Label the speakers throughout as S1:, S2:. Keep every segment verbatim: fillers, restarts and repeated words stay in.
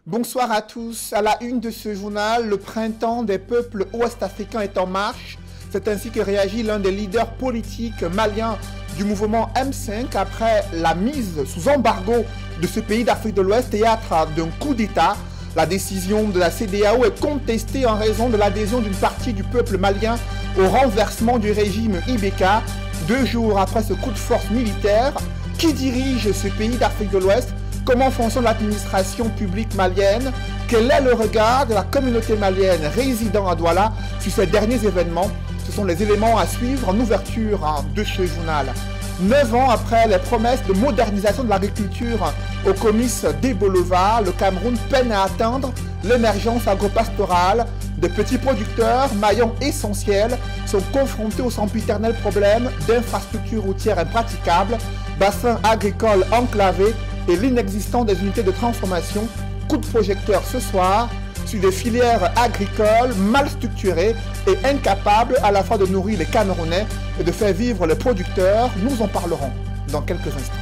S1: Bonsoir à tous. À la une de ce journal, le printemps des peuples ouest-africains est en marche. C'est ainsi que réagit l'un des leaders politiques maliens du mouvement M cinq après la mise sous embargo de ce pays d'Afrique de l'Ouest, théâtre d'un coup d'État. La décision de la C E D E A O est contestée en raison de l'adhésion d'une partie du peuple malien au renversement du régime I B K. Deux jours après ce coup de force militaire, qui dirige ce pays d'Afrique de l'Ouest? Comment fonctionne l'administration publique malienne? Quel est le regard de la communauté malienne résidant à Douala sur ces derniers événements? Ce sont les éléments à suivre en ouverture hein, de ce journal. Neuf ans après les promesses de modernisation de l'agriculture au comice d'Ebolova, le Cameroun peine à atteindre l'émergence agropastorale. De petits producteurs, maillons essentiels, sont confrontés au sempiternel problème d'infrastructures routières impraticables, bassins agricoles enclavés et l'inexistence des unités de transformation. Coup de projecteur ce soir sur des filières agricoles mal structurées et incapables à la fois de nourrir les Camerounais et de faire vivre les producteurs. Nous en parlerons dans quelques instants.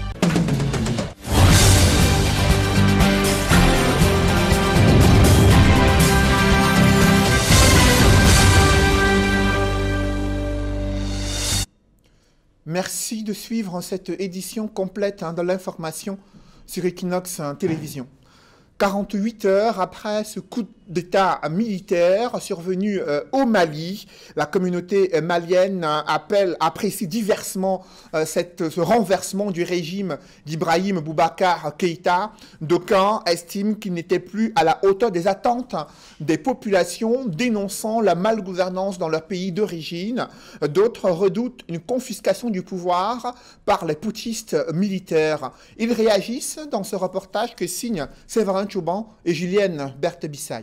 S1: Merci de suivre cette édition complète hein, de l'information sur Equinox Télévision. quarante-huit heures après ce coup d'État militaire survenu euh, au Mali, la communauté malienne euh, appelle, apprécie diversement euh, cette, ce renversement du régime d'Ibrahim Boubacar Keïta. D'aucuns estiment qu'il n'était plus à la hauteur des attentes des populations, dénonçant la malgouvernance dans leur pays d'origine. D'autres redoutent une confiscation du pouvoir par les putschistes militaires. Ils réagissent dans ce reportage que signent Séverin Chouban et Julienne Berthe-Bissaye.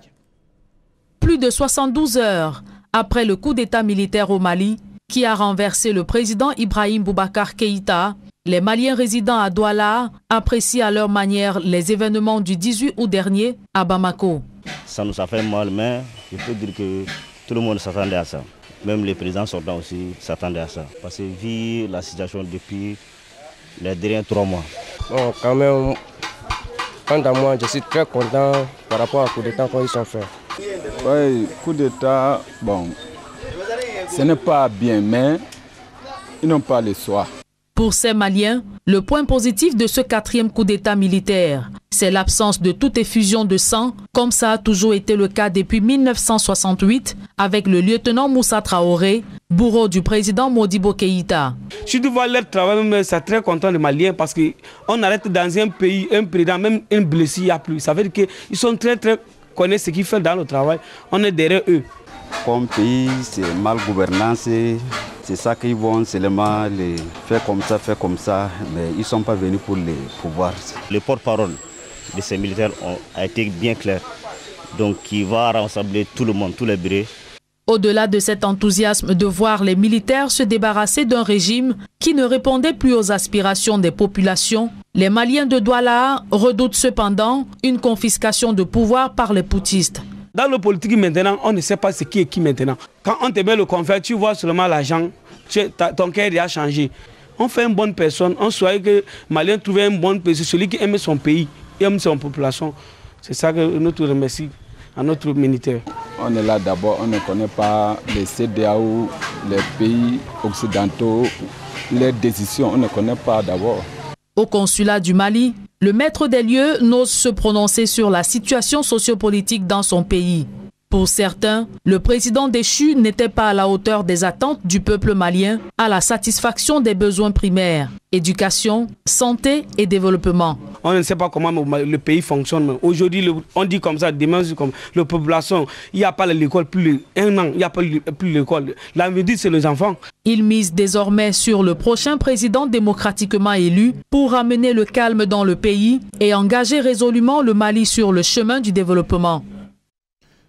S2: Plus de soixante-douze heures après le coup d'État militaire au Mali, qui a renversé le président Ibrahim Boubacar Keïta, les Maliens résidant à Douala apprécient à leur manière les événements du dix-huit août dernier à Bamako.
S3: Ça nous a fait mal, mais il faut dire que tout le monde s'attendait à ça. Même les présidents sortants aussi s'attendaient à ça. Parce que vu la situation depuis les derniers trois mois.
S4: Bon, quand même, quant à moi, je suis très content par rapport au coup d'État qu'ils ont fait.
S5: Oui, coup d'État, bon, ce n'est pas bien, mais ils n'ont pas le choix.
S2: Pour ces Maliens, le point positif de ce quatrième coup d'État militaire, c'est l'absence de toute effusion de sang, comme ça a toujours été le cas depuis mille neuf cent soixante-huit, avec le lieutenant Moussa Traoré, bourreau du président Modibo Keïta.
S6: Je dois voir leur travail, c'est très content les Maliens parce qu'on arrête dans un pays, un président, même un blessé, il n'y a plus. Ça veut dire qu'ils sont très, très connaissent ce qu'ils font dans le travail. On est derrière eux.
S7: Comme pays, c'est mal gouvernance. C'est ça qu'ils vont seulement les faire comme ça, faire comme ça. Mais ils ne sont pas venus pour les pouvoirs.
S3: Le porte-parole de ces militaires ont, a été bien clair. Donc il va rassembler tout le monde, tous les bureaux.
S2: Au-delà de cet enthousiasme de voir les militaires se débarrasser d'un régime qui ne répondait plus aux aspirations des populations, les Maliens de Douala redoutent cependant une confiscation de pouvoir par les putschistes.
S6: Dans le politique maintenant, on ne sait pas ce qui est qui maintenant. Quand on te met le conflit, tu vois seulement l'argent, ton cœur a changé. On fait une bonne personne, on souhaite que les Maliens trouvent une bonne personne, celui qui aime son pays, aime son population. C'est ça que nous te remercions à notre militaire.
S5: On est là d'abord, on ne connaît pas les C E D E A O, les pays occidentaux, les décisions, on ne connaît pas d'abord.
S2: Au consulat du Mali, le maître des lieux n'ose se prononcer sur la situation sociopolitique dans son pays. Pour certains, le président déchu n'était pas à la hauteur des attentes du peuple malien à la satisfaction des besoins primaires, éducation, santé et développement.
S6: On ne sait pas comment le pays fonctionne. Aujourd'hui, on dit comme ça, demain, comme la population, il n'y a pas l'école, plus un an, il n'y a pas plus l'école. L'avenir, c'est les enfants.
S2: Il mise désormais sur le prochain président démocratiquement élu pour ramener le calme dans le pays et engager résolument le Mali sur le chemin du développement.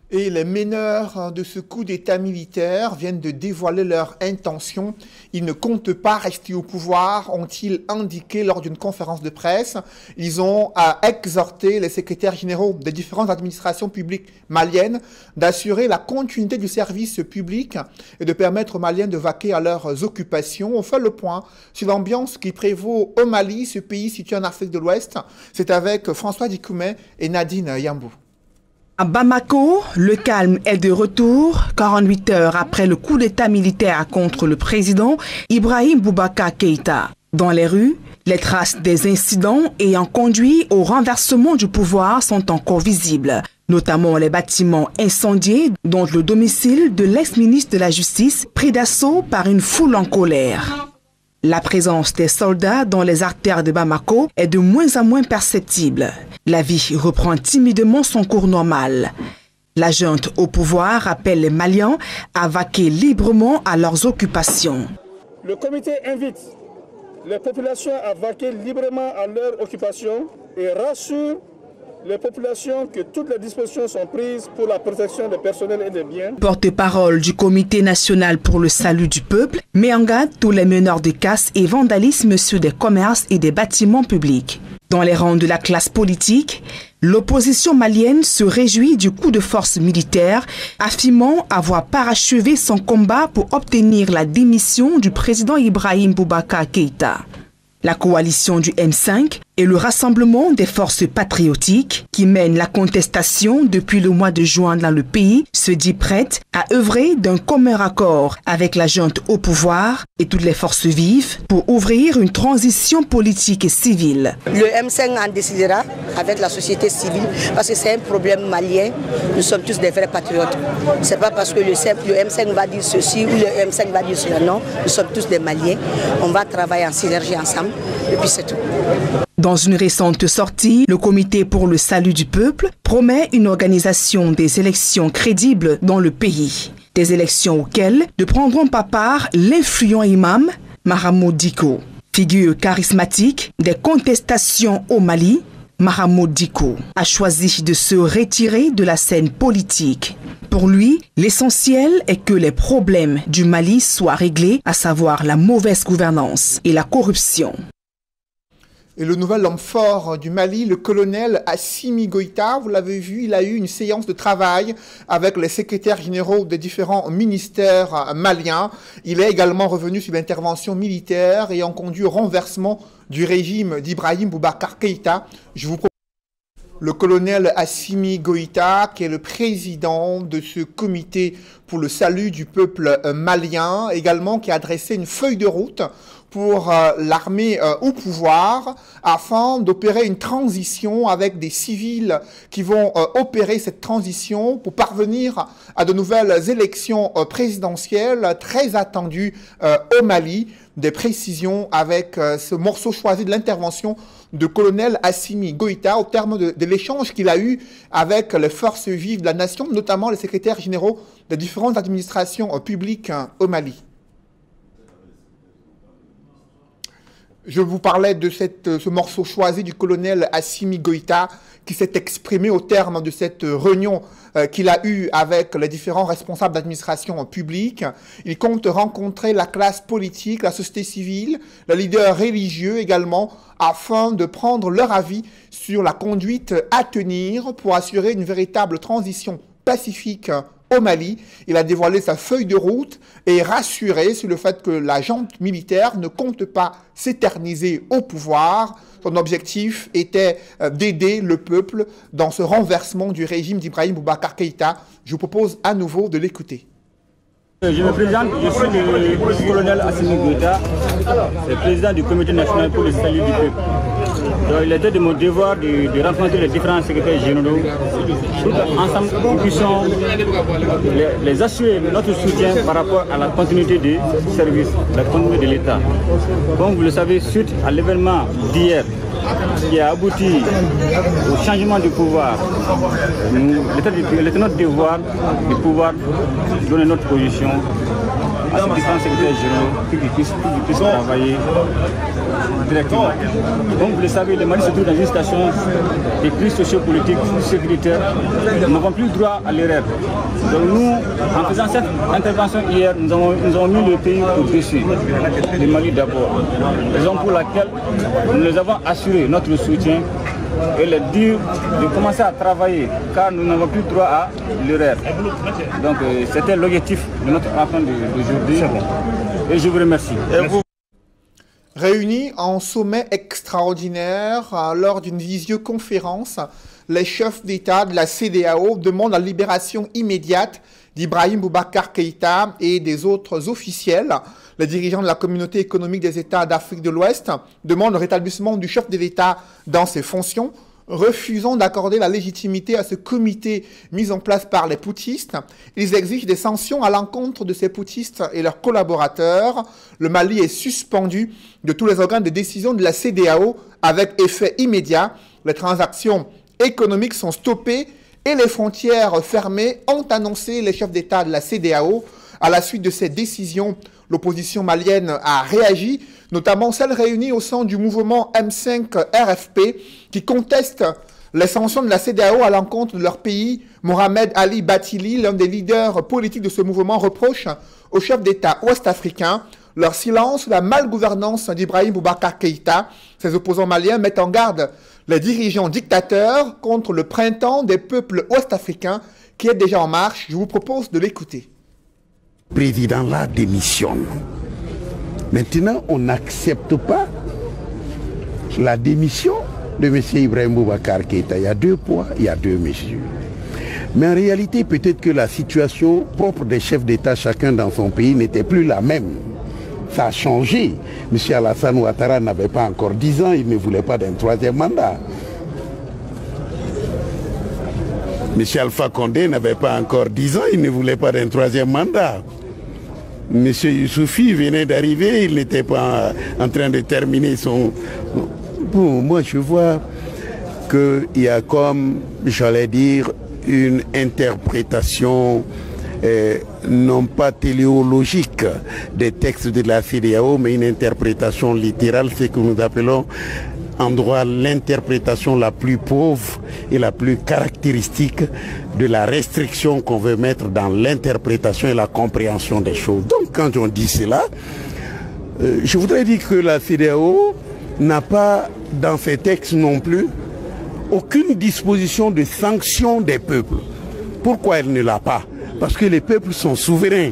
S1: Et les meneurs de ce coup d'État militaire viennent de dévoiler leur intention. Ils ne comptent pas rester au pouvoir, ont-ils indiqué lors d'une conférence de presse. Ils ont à exhorter les secrétaires généraux des différentes administrations publiques maliennes d'assurer la continuité du service public et de permettre aux Maliens de vaquer à leurs occupations. On fait le point sur l'ambiance qui prévaut au Mali, ce pays situé en Afrique de l'Ouest. C'est avec François Dikoumé et Nadine Yambou.
S8: À Bamako, le calme est de retour quarante-huit heures après le coup d'État militaire contre le président Ibrahim Boubacar Keïta. Dans les rues, les traces des incidents ayant conduit au renversement du pouvoir sont encore visibles, notamment les bâtiments incendiés, dont le domicile de l'ex-ministre de la Justice pris d'assaut par une foule en colère. La présence des soldats dans les artères de Bamako est de moins en moins perceptible. La vie reprend timidement son cours normal. La junte au pouvoir appelle les Maliens à vaquer librement à leurs occupations.
S9: Le comité invite les populations à vaquer librement à leurs occupations et rassure les populations que toutes les dispositions sont prises pour la protection des personnels et des biens.
S8: Porte-parole du Comité national pour le salut du peuple met en garde tous les meneurs de casse et vandalisme sur des commerces et des bâtiments publics. Dans les rangs de la classe politique, l'opposition malienne se réjouit du coup de force militaire, affirmant avoir parachevé son combat pour obtenir la démission du président Ibrahim Boubacar Keïta. La coalition du M cinq et le rassemblement des forces patriotiques qui mènent la contestation depuis le mois de juin dans le pays se dit prête à œuvrer d'un commun accord avec la junte au pouvoir et toutes les forces vives pour ouvrir une transition politique et civile.
S10: Le M cinq en décidera avec la société civile parce que c'est un problème malien. Nous sommes tous des vrais patriotes. C'est pas parce que le, le M cinq va dire ceci ou le M cinq va dire cela. Non, nous sommes tous des Maliens. On va travailler en synergie ensemble et puis c'est tout.
S8: Dans une récente sortie, le Comité pour le salut du peuple promet une organisation des élections crédibles dans le pays. Des élections auxquelles ne prendront pas part l'influent imam Mahamoud Dicko. Figure charismatique des contestations au Mali, Mahamoud Dicko a choisi de se retirer de la scène politique. Pour lui, l'essentiel est que les problèmes du Mali soient réglés, à savoir la mauvaise gouvernance et la corruption.
S1: Et le nouvel homme fort du Mali, le colonel Assimi Goïta, vous l'avez vu, il a eu une séance de travail avec les secrétaires généraux des différents ministères maliens. Il est également revenu sur l'intervention militaire ayant conduit au renversement du régime d'Ibrahim Boubacar Keïta. Je vous propose le colonel Assimi Goïta, qui est le président de ce comité pour le salut du peuple malien, également qui a dressé une feuille de route pour euh, l'armée euh, au pouvoir afin d'opérer une transition avec des civils qui vont euh, opérer cette transition pour parvenir à de nouvelles élections euh, présidentielles très attendues euh, au Mali. Des précisions avec euh, ce morceau choisi de l'intervention de colonel Assimi Goïta au terme de, de l'échange qu'il a eu avec les forces vives de la nation, notamment les secrétaires généraux des différentes administrations euh, publiques euh, au Mali. Je vous parlais de cette, ce morceau choisi du colonel Assimi Goïta qui s'est exprimé au terme de cette réunion euh, qu'il a eue avec les différents responsables d'administration publique. Il compte rencontrer la classe politique, la société civile, les leaders religieux également, afin de prendre leur avis sur la conduite à tenir pour assurer une véritable transition pacifique au Mali. Il a dévoilé sa feuille de route et rassuré sur le fait que la junte militaire ne compte pas s'éterniser au pouvoir. Son objectif était d'aider le peuple dans ce renversement du régime d'Ibrahim Boubacar Keïta. Je vous propose à nouveau de l'écouter.
S11: Je me présente, je suis le colonel Assimi Goïta, le président du Comité national pour le salut du peuple. Donc, il était de mon devoir de, de rencontrer les différents secrétaires généraux pour qu'ensemble nous puissions les, les assurer notre soutien par rapport à la continuité du service, la continuité de l'État. Comme vous le savez, suite à l'événement d'hier qui a abouti au changement du pouvoir, il était notre devoir de pouvoir donner notre position à ces différents secrétaires généraux pour qu'ils puissent, pour qu'ils puissent travailler directement. Comme vous le savez, le Mali se trouve dans une situation de crise sociopolitique, sécuritaire. Nous n'avons plus droit à l'erreur. Donc nous, en faisant cette intervention hier, nous avons, nous avons mis le pays au-dessus, le Mali d'abord. Raison pour laquelle nous les avons assuré notre soutien et leur dire de commencer à travailler, car nous n'avons plus droit à l'erreur. Donc euh, c'était l'objectif de notre rencontre d'aujourd'hui. Et je vous remercie.
S1: Réunis en sommet extraordinaire euh, lors d'une visioconférence, les chefs d'État de la C E D E A O demandent la libération immédiate d'Ibrahim Boubacar Keïta et des autres officiels. Les dirigeants de la communauté économique des États d'Afrique de l'Ouest demandent le rétablissement du chef de l'État dans ses fonctions, refusant d'accorder la légitimité à ce comité mis en place par les putschistes. Ils exigent des sanctions à l'encontre de ces putschistes et leurs collaborateurs. Le Mali est suspendu de tous les organes de décision de la C E D E A O avec effet immédiat. Les transactions économiques sont stoppées et les frontières fermées, ont annoncé les chefs d'État de la C E D E A O. À la suite de ces décisions, l'opposition malienne a réagi, notamment celle réunie au sein du mouvement M cinq R F P qui conteste les sanctions de la C E D E A O à l'encontre de leur pays. Mohamed Ali Batili, l'un des leaders politiques de ce mouvement, reproche aux chefs d'État ouest-africains leur silence, la malgouvernance d'Ibrahim Boubacar Keïta. Ces opposants maliens mettent en garde les dirigeants dictateurs contre le printemps des peuples ouest-africains qui est déjà en marche. Je vous propose de l'écouter.
S12: Le président là démissionne. Maintenant, on n'accepte pas la démission de M. Ibrahim Boubacar Keïta. Il y a deux poids, il y a deux mesures. Mais en réalité, peut-être que la situation propre des chefs d'État, chacun dans son pays, n'était plus la même. Ça a changé. M. Alassane Ouattara n'avait pas encore dix ans, il ne voulait pas d'un troisième mandat. M. Alpha Condé n'avait pas encore dix ans, il ne voulait pas d'un troisième mandat. M. Youssoufy venait d'arriver, il n'était pas en train de terminer son... Bon, moi je vois qu'il y a comme, j'allais dire, une interprétation euh, non pas téléologique des textes de la C E D E A O, mais une interprétation littérale, ce que nous appelons en droit l'interprétation la plus pauvre et la plus caractéristique de la restriction qu'on veut mettre dans l'interprétation et la compréhension des choses. Donc quand on dit cela, euh, je voudrais dire que la C E D E A O n'a pas dans ses textes non plus aucune disposition de sanction des peuples. Pourquoi elle ne l'a pas? Parce que les peuples sont souverains.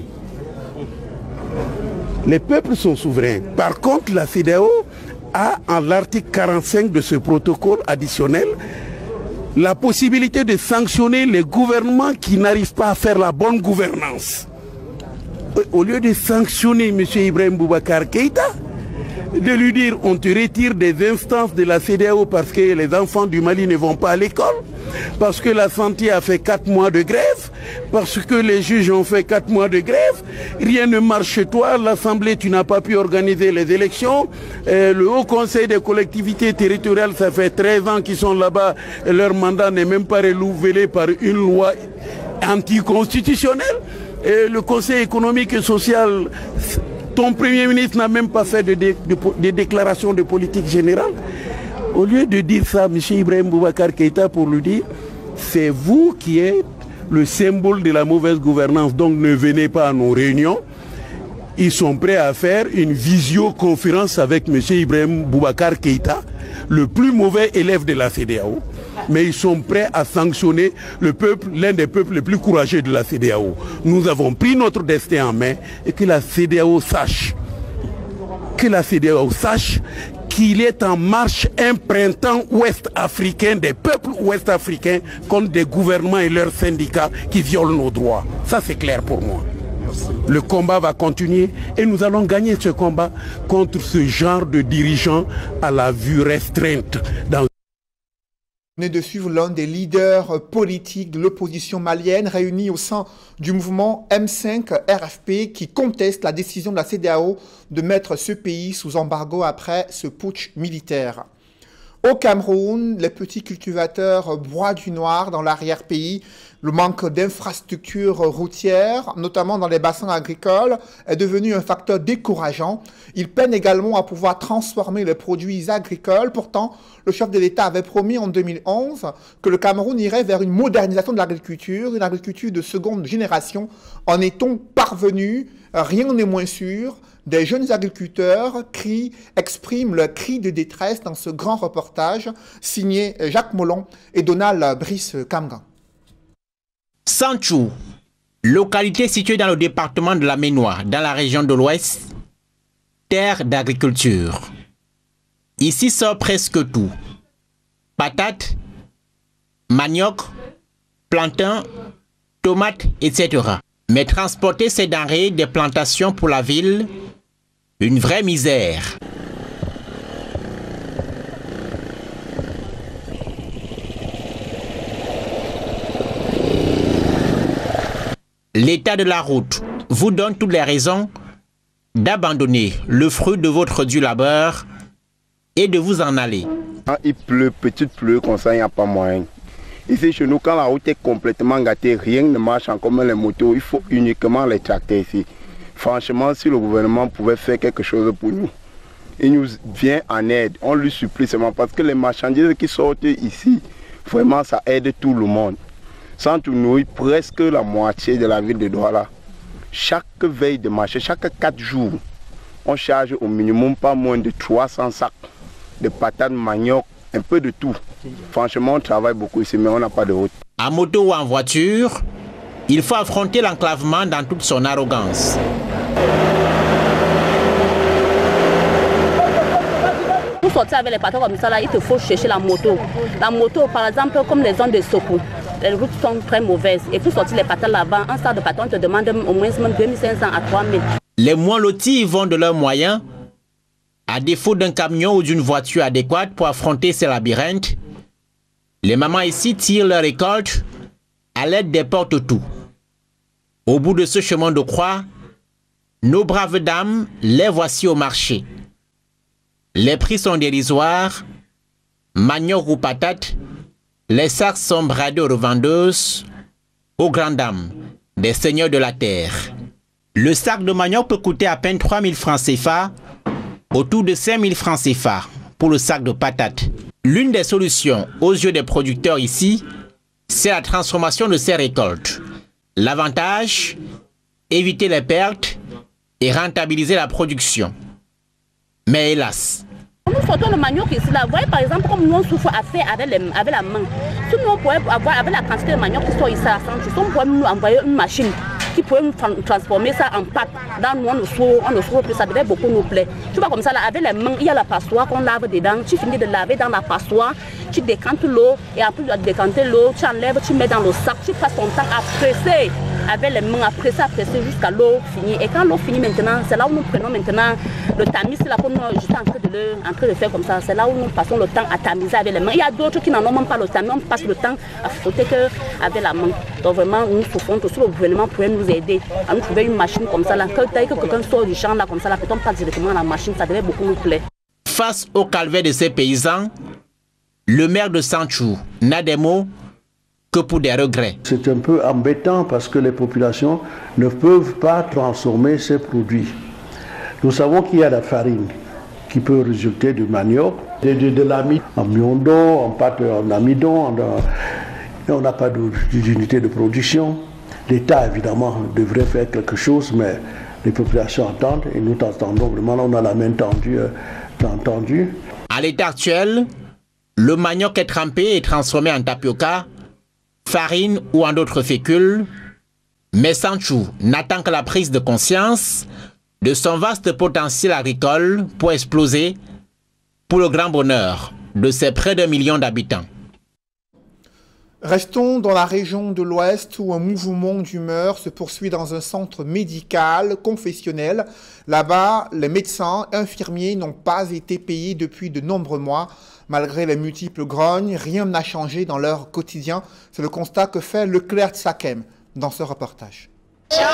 S12: Les peuples sont souverains. Par contre, la C E D E A O a, en l'article quarante-cinq de ce protocole additionnel, la possibilité de sanctionner les gouvernements qui n'arrivent pas à faire la bonne gouvernance. Au lieu de sanctionner M. Ibrahim Boubacar Keïta, de lui dire on te retire des instances de la C E D E A O parce que les enfants du Mali ne vont pas à l'école, parce que la santé a fait quatre mois de grève, parce que les juges ont fait quatre mois de grève, rien ne marche chez toi, l'Assemblée tu n'as pas pu organiser les élections, euh, le Haut Conseil des collectivités territoriales ça fait treize ans qu'ils sont là-bas, leur mandat n'est même pas renouvelé par une loi anticonstitutionnelle, et le Conseil économique et social, ton Premier ministre n'a même pas fait de, dé, de, de déclaration de politique générale. Au lieu de dire ça, M. Ibrahim Boubacar Keïta, pour lui dire, c'est vous qui êtes le symbole de la mauvaise gouvernance, donc ne venez pas à nos réunions. Ils sont prêts à faire une visioconférence avec M. Ibrahim Boubacar Keïta, le plus mauvais élève de la C E D E A O. Mais ils sont prêts à sanctionner le peuple, l'un des peuples les plus courageux de la C E D E A O. Nous avons pris notre destin en main et que la C E D E A O sache, que la C E D E A O sache qu'il est en marche un printemps ouest-africain, des peuples ouest-africains contre des gouvernements et leurs syndicats qui violent nos droits. Ça c'est clair pour moi. Le combat va continuer et nous allons gagner ce combat contre ce genre de dirigeants à la vue restreinte. Dans
S1: Vous venez de suivre l'un des leaders politiques de l'opposition malienne réunis au sein du mouvement M cinq R F P qui conteste la décision de la C E D E A O de mettre ce pays sous embargo après ce putsch militaire. Au Cameroun, les petits cultivateurs bois du noir dans l'arrière-pays Le manque d'infrastructures routières, notamment dans les bassins agricoles, est devenu un facteur décourageant. Il peine également à pouvoir transformer les produits agricoles. Pourtant, le chef de l'État avait promis en deux mille onze que le Cameroun irait vers une modernisation de l'agriculture, une agriculture de seconde génération. En est-on parvenu? Rien n'est moins sûr. Des jeunes agriculteurs crient, expriment leur cri de détresse dans ce grand reportage signé Jacques Molon et Donald Brice Kamgan.
S13: Santchou, localité située dans le département de la Ménois, dans la région de l'Ouest, terre d'agriculture. Ici sort presque tout. Patates, manioc, plantains, tomates, et cetera. Mais transporter ces denrées des plantations pour la ville, une vraie misère. L'état de la route vous donne toutes les raisons d'abandonner le fruit de votre dur labeur et de vous en aller.
S14: Quand il pleut, petite pluie comme ça, il n'y a pas moyen. Ici chez nous, quand la route est complètement gâtée, rien ne marche en comme les motos, il faut uniquement les tracter ici. Franchement, si le gouvernement pouvait faire quelque chose pour nous, il nous vient en aide, on lui supplie seulement parce que les marchandises qui sortent ici, vraiment ça aide tout le monde. Sans tout nourrir presque la moitié de la ville de Douala. Chaque veille de marché, chaque quatre jours, on charge au minimum pas moins de trois cents sacs de patates, manioc, un peu de tout. Franchement, on travaille beaucoup ici, mais on n'a pas de route.
S13: En moto ou en voiture, il faut affronter l'enclavement dans toute son arrogance.
S15: Pour sortir avec les patrons comme ça, là, il te faut chercher la moto. La moto, par exemple, comme les zones de Soko, les routes sont très mauvaises. Et pour sortir les patates là-bas, un sac de patates, on te demande au moins deux mille cinq cents à trois mille.
S13: Les moins lotis vont de leurs moyens. À défaut d'un camion ou d'une voiture adéquate pour affronter ces labyrinthes, les mamans ici tirent leur récolte à l'aide des porte-tout. Au bout de ce chemin de croix, nos braves dames, les voici au marché. Les prix sont dérisoires, manioc ou patates, les sacs sont bradés aux revendeuses, aux grandes dames, des seigneurs de la terre. Le sac de manioc peut coûter à peine trois mille francs C F A, autour de cinq mille francs C F A pour le sac de patates. L'une des solutions aux yeux des producteurs ici, c'est la transformation de ces récoltes. L'avantage, éviter les pertes et rentabiliser la production. Mais hélas,
S15: nous sortons le manioc ici, là. Vous voyez par exemple comme nous on souffre à faire avec, les, avec la main. Si nous on pouvait avoir avec la quantité de manioc qui sont ici à Santchou, on pourrait nous envoyer une machine qui pourrait nous transformer ça en pâte. Dans nous on le sourd, on le sourd plus, ça devait beaucoup nous plaire. Tu vois comme ça là, avec les mains, il y a la passoire qu'on lave dedans. Tu finis de laver dans la passoire, tu décantes l'eau et après de décanter l'eau, tu enlèves, tu mets dans le sac, tu passes ton temps à presser avec les mains, à presser, à presser jusqu'à l'eau finie. Et quand l'eau finit maintenant, c'est là où nous prenons maintenant le tamis, c'est là qu'on est juste en train de le, en train de faire comme ça. C'est là où nous passons le temps à tamiser avec les mains. Il y a d'autres qui n'en ont même pas le tamis, on passe le temps à frotter qu'avec la main. Donc vraiment, nous souffrons que si le gouvernement pouvait nous aider à nous trouver une machine comme ça là. Quand quelqu'un sort du champ là comme ça là, peut-on passe directement à la machine, ça devait beaucoup nous plaire.
S13: Face au calvaire de ces paysans, le maire de Santchou n'a des mots que pour des regrets.
S16: C'est un peu embêtant parce que les populations ne peuvent pas transformer ces produits. Nous savons qu'il y a la farine qui peut résulter du manioc, de, de, de l'amidon en miondon, en pâte en amidon, en, et on n'a pas d'unité de production. L'État évidemment devrait faire quelque chose, mais les populations entendent et nous entendons vraiment, on a la main tendue, euh, tendue.
S13: À l'état actuel, le manioc est trempé et transformé en tapioca, farine ou en d'autres fécules, mais Santchou n'attend que la prise de conscience de son vaste potentiel agricole pour exploser pour le grand bonheur de ses près d'un million d'habitants.
S1: Restons dans la région de l'Ouest où un mouvement d'humeur se poursuit dans un centre médical confessionnel. Là-bas, les médecins et infirmiers n'ont pas été payés depuis de nombreux mois. Malgré les multiples grognes, rien n'a changé dans leur quotidien. C'est le constat que fait Leclerc Tsakem dans ce reportage. Chaque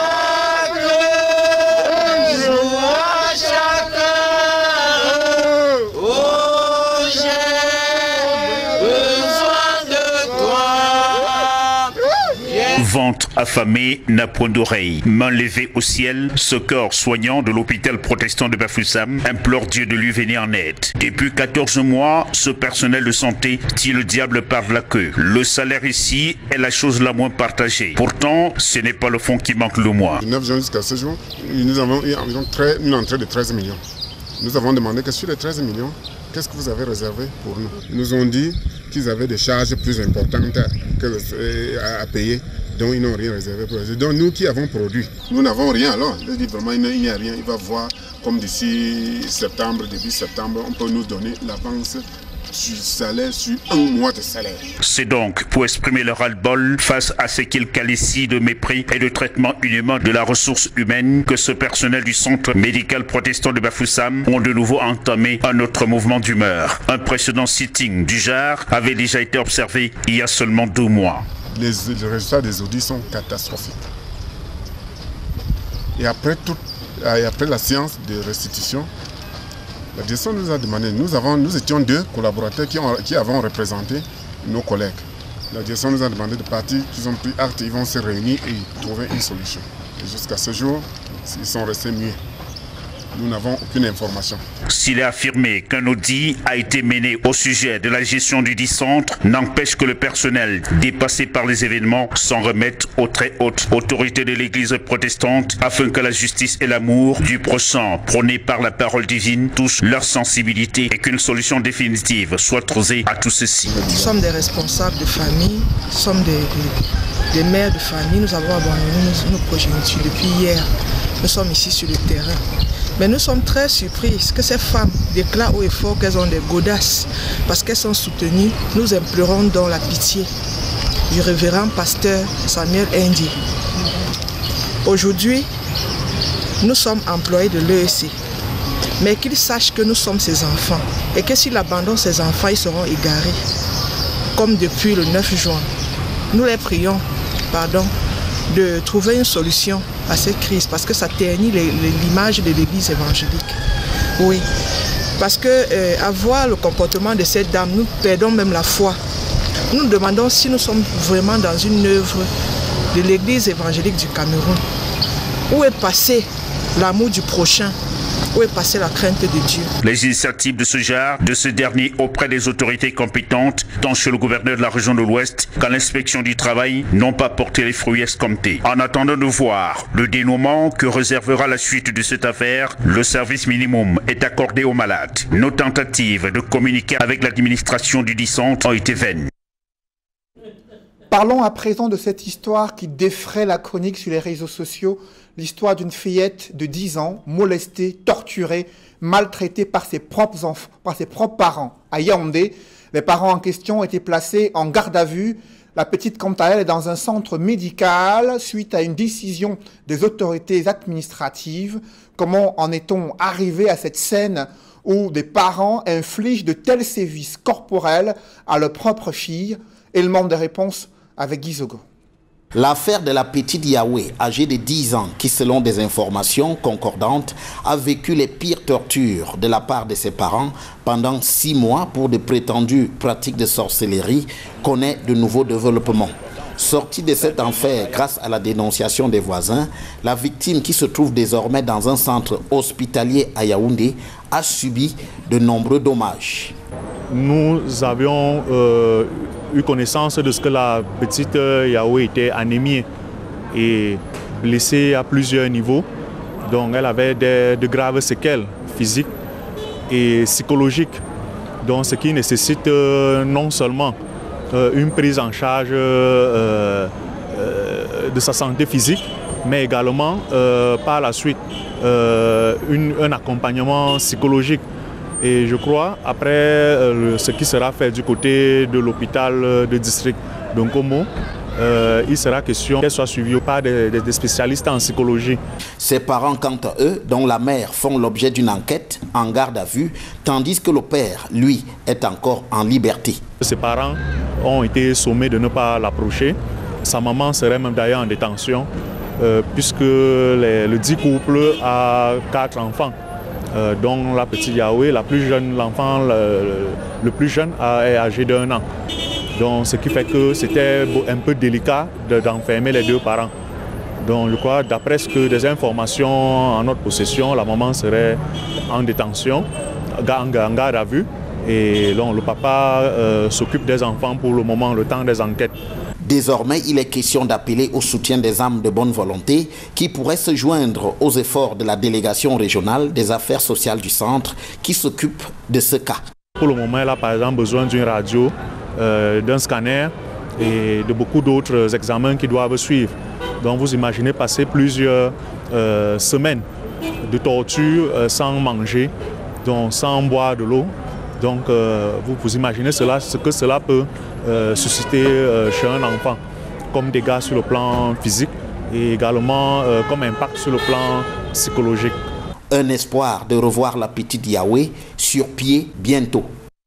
S1: jour, chaque heure, oh, j'ai besoin de toi. Viens
S17: Ventre affamé n'a point d'oreille. Main levée au ciel, ce corps soignant de l'hôpital protestant de Bafoussam implore Dieu de lui venir en aide. Depuis quatorze mois, ce personnel de santé tire le diable par la queue. Le salaire ici est la chose la moins partagée. Pourtant, ce n'est pas le fond qui manque le moins.
S18: Du neuf juin jusqu'à ce jour, nous avons eu environ une entrée de treize millions. Nous avons demandé que sur les treize millions, qu'est-ce que vous avez réservé pour nous? Ils nous ont dit qu'ils avaient des charges plus importantes à, à payer, donc ils n'ont rien réservé pour eux. Donc nous qui avons produit, nous n'avons rien alors. Je dis vraiment, il n'y a rien. Il va voir comme d'ici septembre, début septembre, on peut nous donner l'avance sur salaire, sur un mois de salaire.
S17: C'est donc pour exprimer leur ras-le-bol face à ce qu'ils qualifient de mépris et de traitement inhumain de la ressource humaine que ce personnel du centre médical protestant de Bafoussam ont de nouveau entamé un autre mouvement d'humeur. Un précédent sitting du genre avait déjà été observé il y a seulement deux mois.
S18: Les, les résultats des audits sont catastrophiques. Et après, tout, et après la séance de restitution, la direction nous a demandé, nous, avons, nous étions deux collaborateurs qui, ont, qui avons représenté nos collègues. La direction nous a demandé de partir, ils ont pris acte, ils vont se réunir et trouver une solution. Et jusqu'à ce jour, ils sont restés muets. Nous n'avons aucune information.
S17: S'il est affirmé qu'un audit a été mené au sujet de la gestion du dit centre, n'empêche que le personnel dépassé par les événements s'en remette aux très hautes autorités de l'église protestante afin que la justice et l'amour du prochain prôné par la parole divine touchent leur sensibilité et qu'une solution définitive soit trouvée à tout ceci.
S19: Nous sommes des responsables de famille, nous sommes des, des, des mères de famille, nous avons abandonné nos, nos progénitures depuis hier. Nous sommes ici sur le terrain. Mais nous sommes très surpris que ces femmes déclarent haut et fort qu'elles ont des godasses parce qu'elles sont soutenues. Nous implorons donc la pitié du révérend pasteur Samuel Ndi. Aujourd'hui, nous sommes employés de l'E E C, mais qu'ils sachent que nous sommes ses enfants et que s'il abandonne ses enfants, ils seront égarés, comme depuis le neuf juin. Nous les prions, pardon, de trouver une solution à cette crise parce que ça ternit l'image de l'église évangélique. Oui, parce que euh, à voir le comportement de cette dame, nous perdons même la foi. Nous nous demandons si nous sommes vraiment dans une œuvre de l'église évangélique du Cameroun. Où est passé l'amour du prochain? Où est passée la crainte de Dieu?
S17: Les initiatives de ce genre, de ce dernier auprès des autorités compétentes, tant chez le gouverneur de la région de l'Ouest qu'à l'inspection du travail, n'ont pas porté les fruits escomptés. En attendant de voir le dénouement que réservera la suite de cette affaire, le service minimum est accordé aux malades. Nos tentatives de communiquer avec l'administration du dit centre ont été vaines.
S1: Parlons à présent de cette histoire qui défraie la chronique sur les réseaux sociaux, l'histoire d'une fillette de dix ans, molestée, torturée, maltraitée par ses propres enfants, par ses propres parents. À Yaoundé, les parents en question ont été placés en garde à vue. La petite, quant à elle, est dans un centre médical suite à une décision des autorités administratives. Comment en est-on arrivé à cette scène où des parents infligent de tels sévices corporels à leur propre fille? Élément de réponse avec Guy Zogo.
S20: L'affaire de la petite Yahweh, âgée de dix ans, qui selon des informations concordantes, a vécu les pires tortures de la part de ses parents pendant six mois pour de prétendues pratiques de sorcellerie, connaît de nouveaux développements. Sortie de cet enfer grâce à la dénonciation des voisins, la victime, qui se trouve désormais dans un centre hospitalier à Yaoundé, a subi de nombreux dommages.
S21: Nous avions euh, eu connaissance de ce que la petite Yahweh était anémiée et blessée à plusieurs niveaux. Donc elle avait des, de graves séquelles physiques et psychologiques. Donc ce qui nécessite euh, non seulement euh, une prise en charge euh, euh, de sa santé physique, mais également euh, par la suite euh, une, un accompagnement psychologique. Et je crois, après euh, ce qui sera fait du côté de l'hôpital de district d'Nkomo, euh, il sera question qu'elle soit suivie par des, des spécialistes en psychologie.
S20: Ses parents, quant à eux, dont la mère font l'objet d'une enquête en garde à vue, tandis que le père, lui, est encore en liberté.
S21: Ses parents ont été sommés de ne pas l'approcher. Sa maman serait même d'ailleurs en détention, euh, puisque les, le dit couple a quatre enfants. Euh, dont la petite Yahweh, la plus jeune, l'enfant le, le plus jeune est âgé d'un an. Donc ce qui fait que c'était un peu délicat d'enfermer les deux parents. Donc je crois, d'après ce que des informations en notre possession, la maman serait en détention, en garde à vue. Et donc, le papa euh, s'occupe des enfants pour le moment, le temps des enquêtes.
S20: Désormais, il est question d'appeler au soutien des âmes de bonne volonté qui pourraient se joindre aux efforts de la délégation régionale des affaires sociales du centre qui s'occupe de ce cas.
S21: Pour le moment, elle a par exemple besoin d'une radio, euh, d'un scanner et de beaucoup d'autres examens qui doivent suivre. Donc vous imaginez passer plusieurs euh, semaines de torture euh, sans manger, donc sans boire de l'eau. Donc euh, vous, vous imaginez cela, ce que cela peut euh, susciter euh, chez un enfant, comme dégâts sur le plan physique et également euh, comme impact sur le plan psychologique.
S20: Un espoir de revoir la petite Yahweh sur pied bientôt.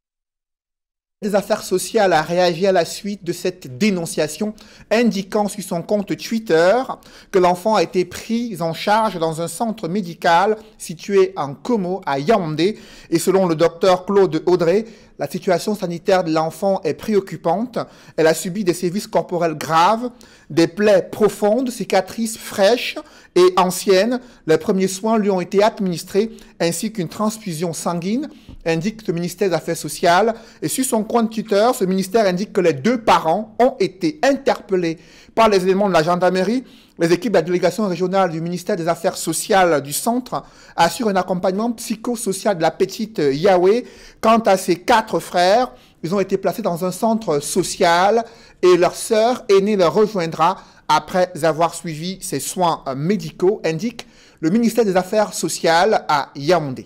S1: Des affaires sociales a réagi à la suite de cette dénonciation, indiquant sur son compte Twitter que l'enfant a été pris en charge dans un centre médical situé en Como, à Yaoundé. Et selon le docteur Claude Audrey, la situation sanitaire de l'enfant est préoccupante. Elle a subi des sévices corporels graves, des plaies profondes, cicatrices fraîches et anciennes. Les premiers soins lui ont été administrés, ainsi qu'une transfusion sanguine, indique le ministère des Affaires sociales. Et sur son compte Twitter, ce ministère indique que les deux parents ont été interpellés par les éléments de la gendarmerie. Les équipes de la délégation régionale du ministère des Affaires sociales du centre assurent un accompagnement psychosocial de la petite Yahweh. Quant à ses quatre frères, ils ont été placés dans un centre social et leur sœur aînée leur rejoindra après avoir suivi ses soins médicaux, indique le ministère des Affaires sociales à Yaoundé.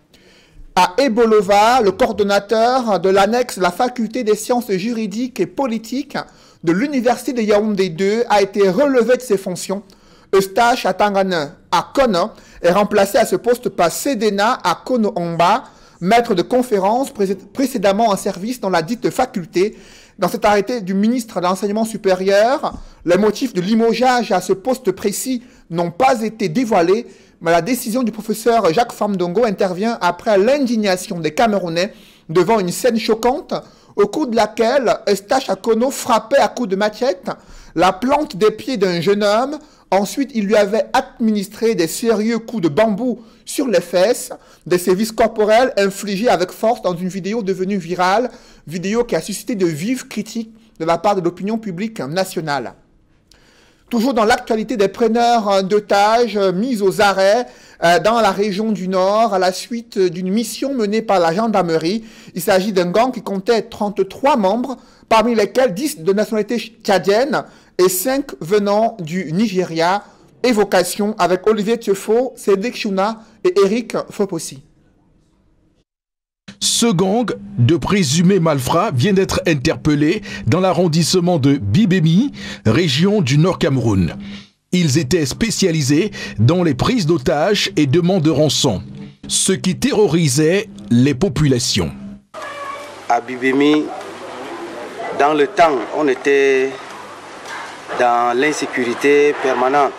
S1: À Ebolova, le coordonnateur de l'annexe de la faculté des sciences juridiques et politiques de l'université de Yaoundé deux a été relevé de ses fonctions. Eustache Atangana Akona est remplacé à ce poste par Sedena Akono Omba, maître de conférence précédemment en service dans la dite faculté. Dans cet arrêté du ministre de l'Enseignement supérieur, les motifs de limogeage à ce poste précis n'ont pas été dévoilés, mais la décision du professeur Jacques Famdongo intervient après l'indignation des Camerounais devant une scène choquante au cours de laquelle Eustache Akono frappait à coups de machette la plante des pieds d'un jeune homme. Ensuite, il lui avait administré des sérieux coups de bambou sur les fesses, des sévices corporels infligés avec force dans une vidéo devenue virale, vidéo qui a suscité de vives critiques de la part de l'opinion publique nationale. Toujours dans l'actualité des preneurs d'otages mis aux arrêts euh, dans la région du Nord à la suite d'une mission menée par la gendarmerie. Il s'agit d'un gang qui comptait trente-trois membres, parmi lesquels dix de nationalité tchadienne et cinq venant du Nigeria. Évocation avec Olivier Tiefo, Cédric Chouna et Eric Fopossi.
S4: Ce gang de présumés malfrats vient d'être interpellé dans l'arrondissement de Bibemi, région du Nord Cameroun. Ils étaient spécialisés dans les prises d'otages et demandes de rançon, ce qui terrorisait les populations.
S22: À Bibemi, dans le temps, on était dans l'insécurité permanente,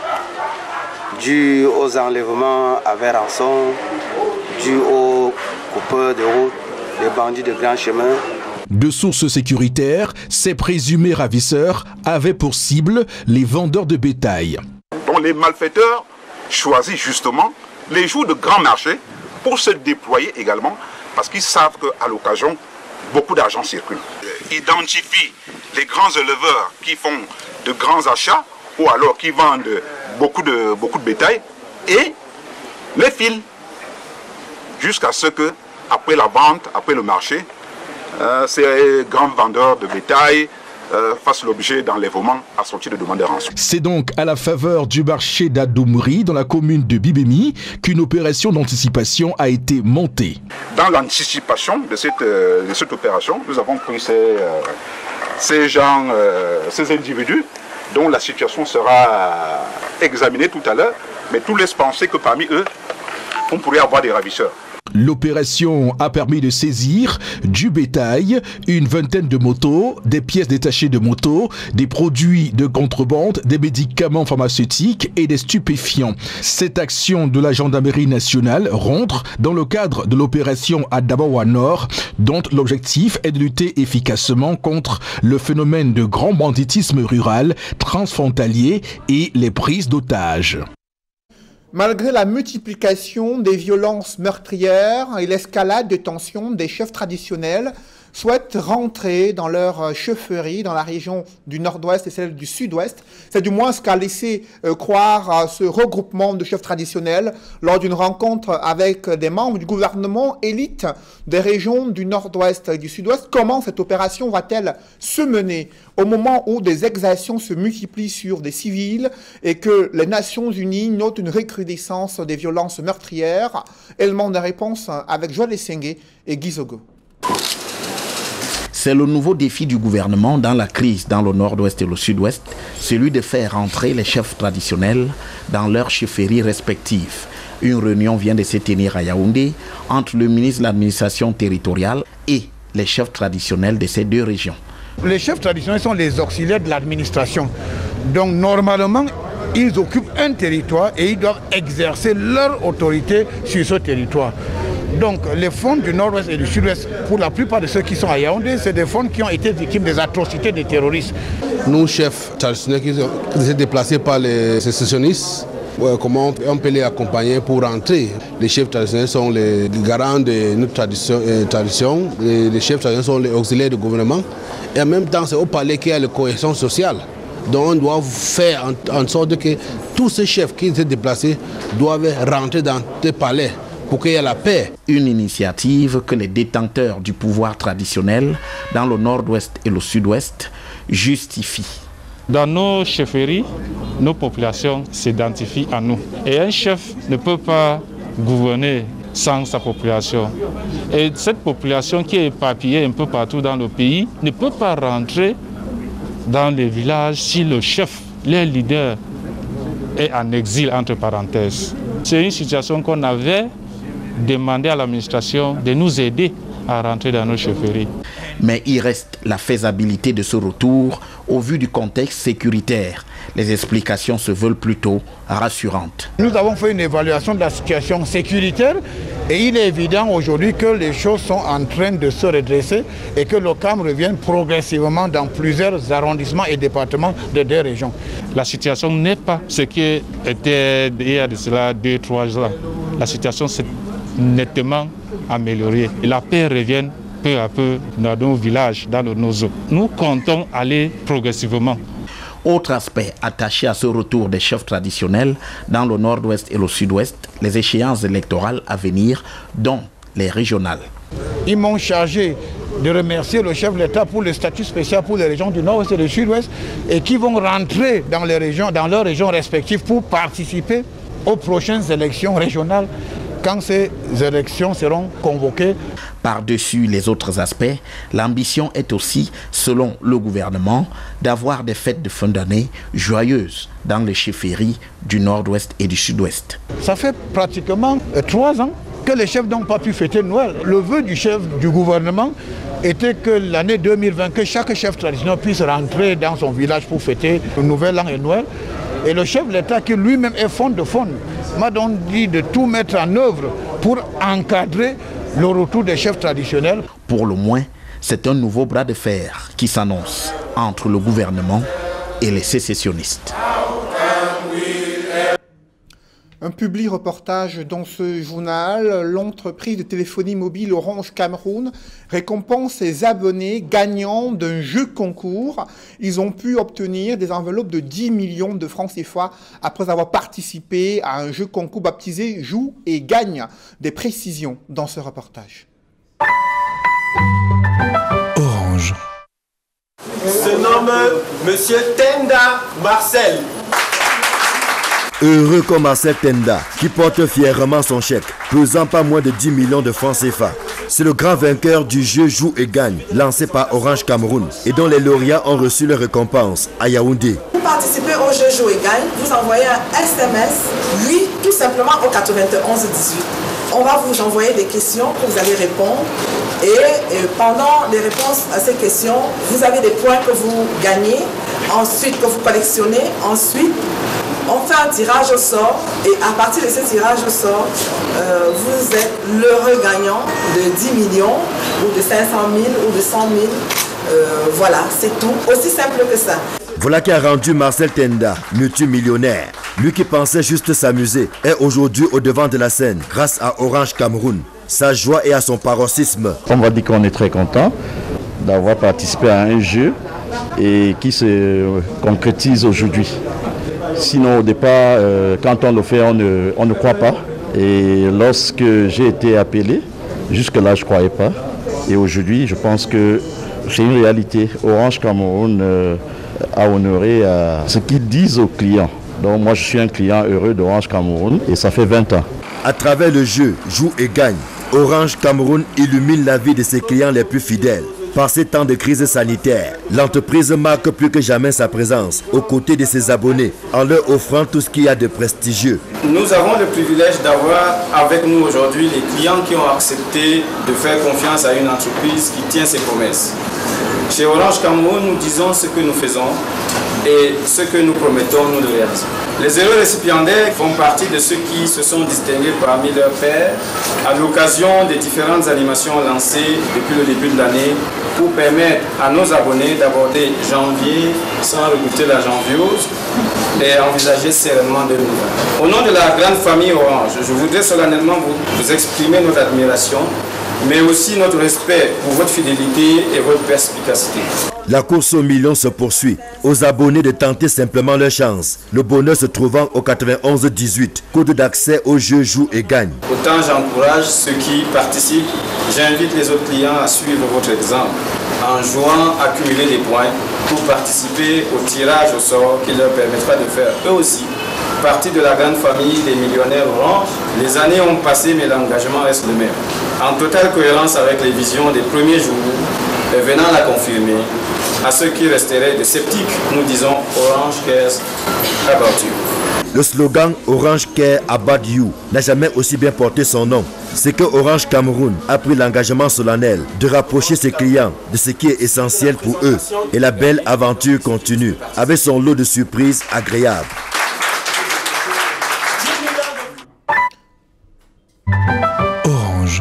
S22: due aux enlèvements avec rançon, due aux coupeurs de route, les bandits de grand chemin.
S4: De sources sécuritaires, ces présumés ravisseurs avaient pour cible les vendeurs de bétail.
S23: Donc les malfaiteurs choisissent justement les jours de grand marché pour se déployer également, parce qu'ils savent qu'à l'occasion, beaucoup d'argent circule. Ils identifient les grands éleveurs qui font de grands achats ou alors qui vendent beaucoup de, beaucoup de bétail et les filent jusqu'à ce que, après la vente, après le marché, euh, ces grands vendeurs de bétail euh, fassent l'objet d'enlèvements assortis de demandes de rançon.
S4: C'est donc à la faveur du marché d'Adoumri, dans la commune de Bibemi, qu'une opération d'anticipation a été montée.
S23: Dans l'anticipation de cette, euh, de cette opération, nous avons pris ces, euh, ces gens, euh, ces individus, dont la situation sera examinée tout à l'heure, mais tout laisse penser que parmi eux, on pourrait avoir des ravisseurs.
S4: L'opération a permis de saisir du bétail, une vingtaine de motos, des pièces détachées de motos, des produits de contrebande, des médicaments pharmaceutiques et des stupéfiants. Cette action de la gendarmerie nationale rentre dans le cadre de l'opération Adabawa Nord, dont l'objectif est de lutter efficacement contre le phénomène de grand banditisme rural, transfrontalier et les prises d'otages.
S1: Malgré la multiplication des violences meurtrières et l'escalade de tensions, des chefs traditionnels souhaitent rentrer dans leur chefferie dans la région du nord-ouest et celle du sud-ouest. C'est du moins ce qu'a laissé euh, croire à ce regroupement de chefs traditionnels lors d'une rencontre avec des membres du gouvernement élite des régions du nord-ouest et du sud-ouest. Comment cette opération va-t-elle se mener au moment où des exactions se multiplient sur des civils et que les Nations Unies notent une recrudescence des violences meurtrières? Élément de réponse avec Joël Essengue et Guy Zogo.
S20: C'est le nouveau défi du gouvernement dans la crise dans le nord-ouest et le sud-ouest, celui de faire entrer les chefs traditionnels dans leurs chefferies respectives. Une réunion vient de se tenir à Yaoundé entre le ministre de l'administration territoriale et les chefs traditionnels de ces deux régions.
S3: Les chefs traditionnels sont les auxiliaires de l'administration. Donc normalement, ils occupent un territoire et ils doivent exercer leur autorité sur ce territoire. Donc les fonds du nord-ouest et du sud-ouest, pour la plupart de ceux qui sont à Yaoundé, c'est des fonds qui ont été victimes des atrocités des terroristes.
S5: Nous, chefs traditionnels qui ont été déplacés par les sécessionnistes, ouais, comment on peut les accompagner pour rentrer? Les chefs traditionnels sont les garants de notre tradition. Euh, tradition. Les, les chefs traditionnels sont les auxiliaires du gouvernement. Et en même temps, c'est au palais qu'il y a la cohésion sociale. Donc on doit faire en, en sorte que tous ces chefs qui étaient déplacés doivent rentrer dans ces palais pour qu'il y ait la paix.
S20: Une initiative que les détenteurs du pouvoir traditionnel dans le nord-ouest et le sud-ouest justifient.
S7: Dans nos chefferies, nos populations s'identifient à nous. Et un chef ne peut pas gouverner sans sa population. Et cette population qui est éparpillée un peu partout dans le pays ne peut pas rentrer dans les villages si le chef, le leader, est en exil entre parenthèses. C'est une situation qu'on avait demandé à l'administration de nous aider à rentrer dans nos chefferies.
S20: Mais il reste la faisabilité de ce retour au vu du contexte sécuritaire. Les explications se veulent plutôt rassurantes.
S3: Nous avons fait une évaluation de la situation sécuritaire et il est évident aujourd'hui que les choses sont en train de se redresser et que le calme revient progressivement dans plusieurs arrondissements et départements de deux régions.
S7: La situation n'est pas ce qui était il y a de cela deux, trois ans. La situation s'est nettement améliorée et la paix revient peu à peu dans nos villages, dans nos zones. Nous comptons aller progressivement.
S20: Autre aspect attaché à ce retour des chefs traditionnels dans le nord-ouest et le sud-ouest, les échéances électorales à venir, dont les régionales.
S3: Ils m'ont chargé de remercier le chef de l'État pour le statut spécial pour les régions du nord-ouest et du sud-ouest et qui vont rentrer dans, les régions, dans leurs régions respectives pour participer aux prochaines élections régionales quand ces élections seront convoquées.
S20: Par-dessus les autres aspects, l'ambition est aussi, selon le gouvernement, d'avoir des fêtes de fin d'année joyeuses dans les chefferies du nord-ouest et du sud-ouest.
S3: Ça fait pratiquement euh, trois ans que les chefs n'ont pas pu fêter Noël. Le vœu du chef du gouvernement était que l'année deux mille vingt, que chaque chef traditionnel puisse rentrer dans son village pour fêter le nouvel an et Noël. Et le chef de l'État, qui lui-même est fond de fond, m'a donc dit de tout mettre en œuvre pour encadrer le retour des chefs traditionnels.
S20: Pour le moins, c'est un nouveau bras de fer qui s'annonce entre le gouvernement et les sécessionnistes.
S1: Un public reportage dans ce journal, l'entreprise de téléphonie mobile Orange Cameroun récompense ses abonnés gagnants d'un jeu concours. Ils ont pu obtenir des enveloppes de dix millions de francs C F A après avoir participé à un jeu concours baptisé Joue et gagne. Des précisions dans ce reportage.
S24: Orange
S25: se nomme Monsieur Tenda Marcel.
S26: Heureux comme Marcel Tenda, qui porte fièrement son chèque, pesant pas moins de dix millions de francs C F A. C'est le grand vainqueur du jeu Joue et Gagne, lancé par Orange Cameroun, et dont les lauréats ont reçu leur récompense à Yaoundé.
S19: participer au jeu Joue et Gagne, vous envoyez un S M S, oui, tout simplement au quatre-vingt-onze dix-huit. On va vous envoyer des questions que vous allez répondre. Et, et pendant les réponses à ces questions, vous avez des points que vous gagnez, ensuite que vous collectionnez. Ensuite, on fait un tirage au sort. Et à partir de ce tirage au sort, euh, vous êtes l'heureux gagnant de dix millions, ou de cinq cent mille, ou de cent mille. Euh, voilà, c'est tout. Aussi simple que ça.
S26: Voilà qui a rendu Marcel Tenda multimillionnaire. Lui qui pensait juste s'amuser est aujourd'hui au devant de la scène grâce à Orange Cameroun. Sa joie est à son paroxysme.
S2: On va dire qu'on est très content d'avoir participé à un jeu et qui se concrétise aujourd'hui. Sinon au départ, euh, quand on le fait, on ne, on ne croit pas. Et lorsque j'ai été appelé, jusque-là je ne croyais pas. Et aujourd'hui, je pense que c'est une réalité. Orange Cameroun euh, a honoré euh, ce qu'ils disent aux clients. Donc moi je suis un client heureux d'Orange Cameroun et ça fait vingt ans.
S26: À travers le jeu Joue et Gagne, Orange Cameroun illumine la vie de ses clients les plus fidèles. Par ces temps de crise sanitaire, l'entreprise marque plus que jamais sa présence aux côtés de ses abonnés en leur offrant tout ce qu'il y a de prestigieux.
S6: Nous avons le privilège d'avoir avec nous aujourd'hui les clients qui ont accepté de faire confiance à une entreprise qui tient ses promesses. Chez Orange Cameroun, nous disons ce que nous faisons et ce que nous promettons, nous le réalisons. Les heureux récipiendaires font partie de ceux qui se sont distingués parmi leurs pairs à l'occasion des différentes animations lancées depuis le début de l'année pour permettre à nos abonnés d'aborder janvier sans regoûter la janviose et envisager sereinement de nouvelles. Au nom de la grande famille Orange, je voudrais solennellement vous, vous exprimer notre admiration, mais aussi notre respect pour votre fidélité et votre perspicacité.
S26: La course aux millions se poursuit. Aux abonnés de tenter simplement leur chance. Le bonheur se trouvant au quatre-vingt-onze dix-huit. Code d'accès au jeu Joue et Gagne.
S6: Autant j'encourage ceux qui participent, j'invite les autres clients à suivre votre exemple en jouant, accumuler des points pour participer au tirage au sort qui leur permettra de faire eux aussi partie de la grande famille des millionnaires Orange. Les années ont passé mais l'engagement reste le même. En totale cohérence avec les visions des premiers jours et venant la confirmer, à ceux qui resteraient de sceptiques, nous disons Orange cares about you.
S26: Le slogan Orange Care About You n'a jamais aussi bien porté son nom. C'est que Orange Cameroun a pris l'engagement solennel de rapprocher ses clients de ce qui est essentiel pour eux. Et la belle aventure continue avec son lot de surprises agréables.
S4: Orange.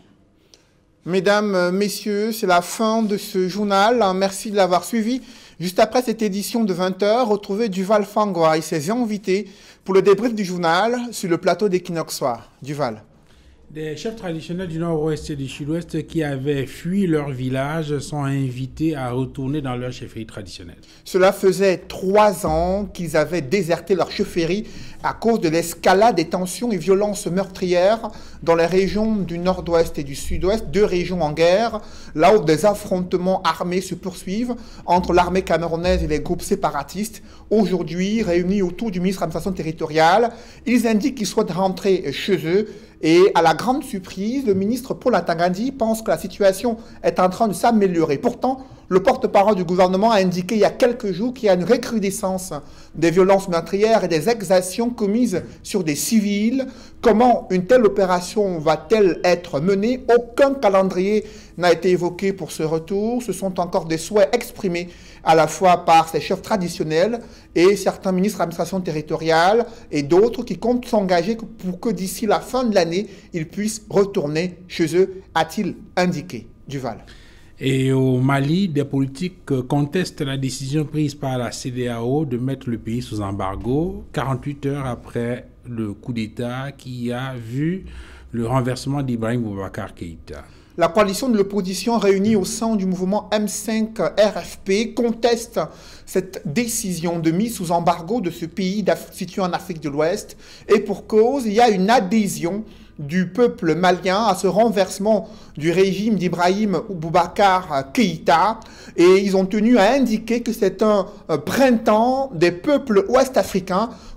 S1: Mesdames, Messieurs, c'est la fin de ce journal. Merci de l'avoir suivi. Juste après cette édition de vingt heures, retrouvez Duval Fangwa et ses invités pour le débrief du journal sur le plateau d'Equinox Soir. Duval.
S8: Des chefs traditionnels du nord-ouest et du sud-ouest qui avaient fui leur village sont invités à retourner dans leur chefferie traditionnelle.
S1: Cela faisait trois ans qu'ils avaient déserté leur chefferie à cause de l'escalade des tensions et violences meurtrières dans les régions du nord-ouest et du sud-ouest, deux régions en guerre, là où des affrontements armés se poursuivent entre l'armée camerounaise et les groupes séparatistes. Aujourd'hui, réunis autour du ministre de l'administration territoriale, ils indiquent qu'ils souhaitent rentrer chez eux. Et à la grande surprise, le ministre Paul Atangandi pense que la situation est en train de s'améliorer. Pourtant, le porte-parole du gouvernement a indiqué il y a quelques jours qu'il y a une recrudescence des violences meurtrières et des exactions commises sur des civils. Comment une telle opération va-t-elle être menée? Aucun calendrier n'a été évoqué pour ce retour. Ce sont encore des souhaits exprimés à la fois par ces chefs traditionnels et certains ministres de l'administration territoriale et d'autres qui comptent s'engager pour que d'ici la fin de l'année, ils puissent retourner chez eux, a-t-il indiqué. Duval.
S8: Et au Mali, des politiques contestent la décision prise par la C E D E A O de mettre le pays sous embargo quarante-huit heures après le coup d'État qui a vu le renversement d'Ibrahim Boubacar Keïta.
S1: La coalition de l'opposition réunie au sein du mouvement M cinq R F P conteste cette décision de mise sous embargo de ce pays situé en Afrique de l'Ouest. Et pour cause, il y a une adhésion du peuple malien à ce renversement du régime d'Ibrahim Boubacar Keïta. Et ils ont tenu à indiquer que c'est un printemps des peuples ouest-africains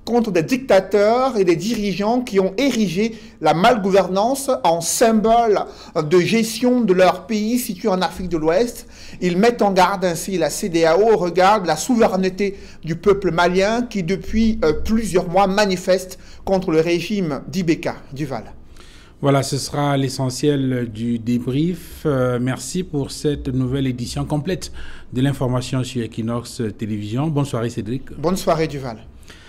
S1: contre des dictateurs et des dirigeants qui ont érigé la malgouvernance en symbole de gestion de leur pays situé en Afrique de l'Ouest. Ils mettent en garde ainsi la C E D E A O au regard de la souveraineté du peuple malien qui depuis euh, plusieurs mois manifeste contre le régime d'I B K. Duval.
S8: Voilà, ce sera l'essentiel du débrief. Euh, merci pour cette nouvelle édition complète de l'information sur Equinox Télévision. Bonne soirée Cédric.
S1: Bonne soirée Duval.